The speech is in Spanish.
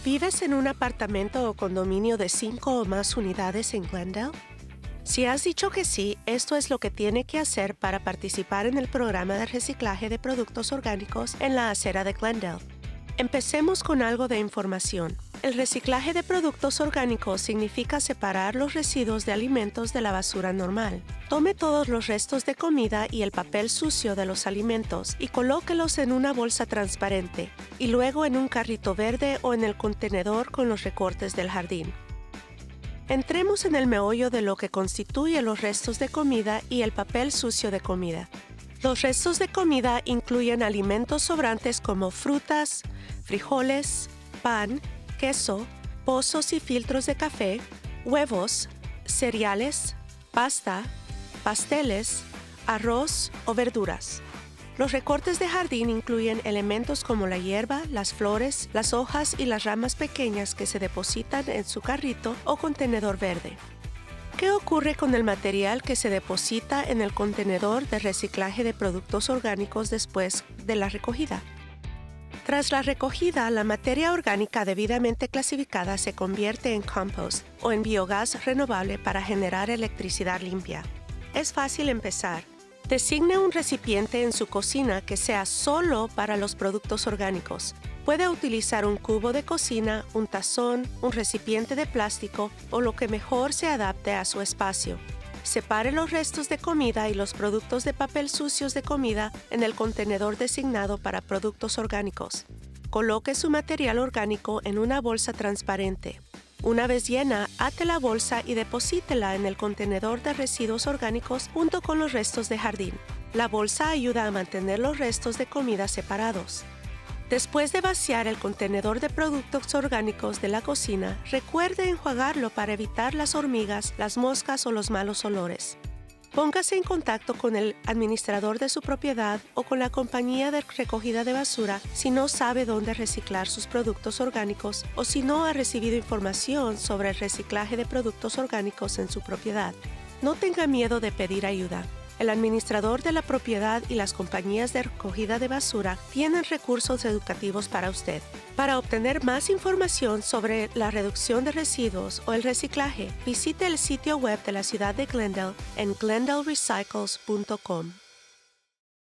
¿Vives en un apartamento o condominio de 5 o más unidades en Glendale? Si has dicho que sí, esto es lo que tiene que hacer para participar en el programa de reciclaje de productos orgánicos en la acera de Glendale. Empecemos con algo de información. El reciclaje de productos orgánicos significa separar los residuos de alimentos de la basura normal. Tome todos los restos de comida y el papel sucio de los alimentos y colóquelos en una bolsa transparente y luego en un carrito verde o en el contenedor con los recortes del jardín. Entremos en el meollo de lo que constituye los restos de comida y el papel sucio de comida. Los restos de comida incluyen alimentos sobrantes como frutas, frijoles, pan, queso, pozos y filtros de café, huevos, cereales, pasta, pasteles, arroz o verduras. Los recortes de jardín incluyen elementos como la hierba, las flores, las hojas y las ramas pequeñas que se depositan en su carrito o contenedor verde. ¿Qué ocurre con el material que se deposita en el contenedor de reciclaje de productos orgánicos después de la recogida? Tras la recogida, la materia orgánica debidamente clasificada se convierte en compost o en biogás renovable para generar electricidad limpia. Es fácil empezar. Designe un recipiente en su cocina que sea solo para los productos orgánicos. Puede utilizar un cubo de cocina, un tazón, un recipiente de plástico o lo que mejor se adapte a su espacio. Separe los restos de comida y los productos de papel sucios de comida en el contenedor designado para productos orgánicos. Coloque su material orgánico en una bolsa transparente. Una vez llena, ate la bolsa y deposítela en el contenedor de residuos orgánicos junto con los restos de jardín. La bolsa ayuda a mantener los restos de comida separados. Después de vaciar el contenedor de productos orgánicos de la cocina, recuerde enjuagarlo para evitar las hormigas, las moscas o los malos olores. Póngase en contacto con el administrador de su propiedad o con la compañía de recogida de basura si no sabe dónde reciclar sus productos orgánicos o si no ha recibido información sobre el reciclaje de productos orgánicos en su propiedad. No tenga miedo de pedir ayuda. El administrador de la propiedad y las compañías de recogida de basura tienen recursos educativos para usted. Para obtener más información sobre la reducción de residuos o el reciclaje, visite el sitio web de la ciudad de Glendale en glendalerecycles.com.